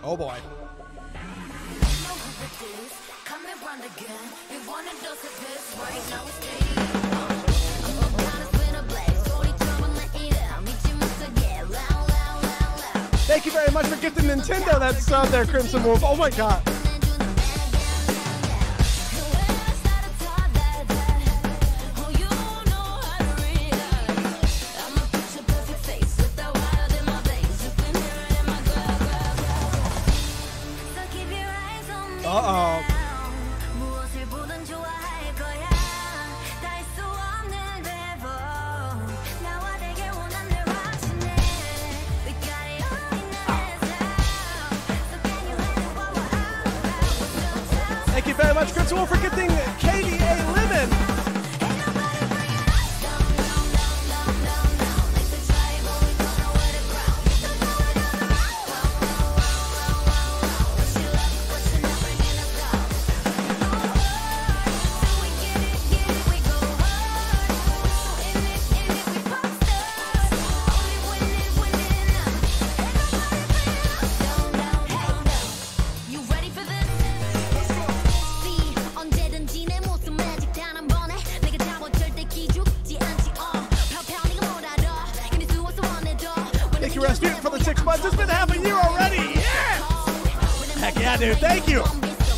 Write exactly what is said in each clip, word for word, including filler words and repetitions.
Oh boy. Thank you very much for gifting Nintendo that sub there, Crimson Wolf. Oh my god. Uh-oh. Thank you very much, Crimson Wolf, for gifting K D A Lemon. Thank you, Rasputin, for the six months. It's been half a year already. Yeah! Heck yeah, dude. Thank you.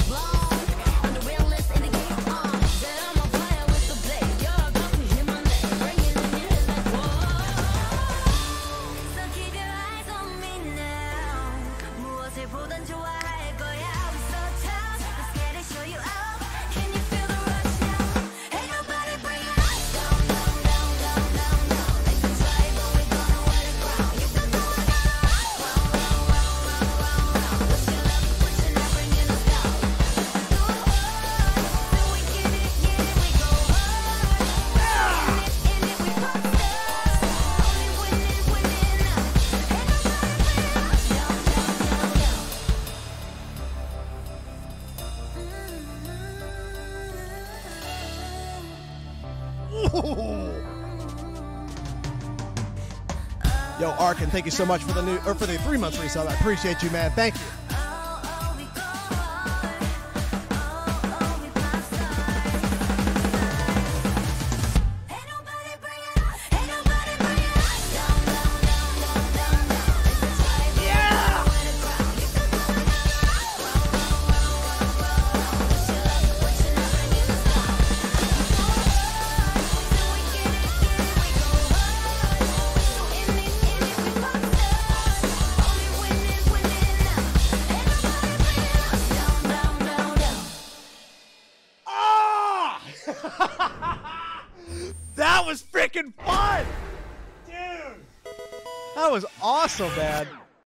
Yo, Arkin, thank you so much for the new or for the three months resub. I appreciate you, man. Thank you. That was freaking fun! Dude! That was awesome, man.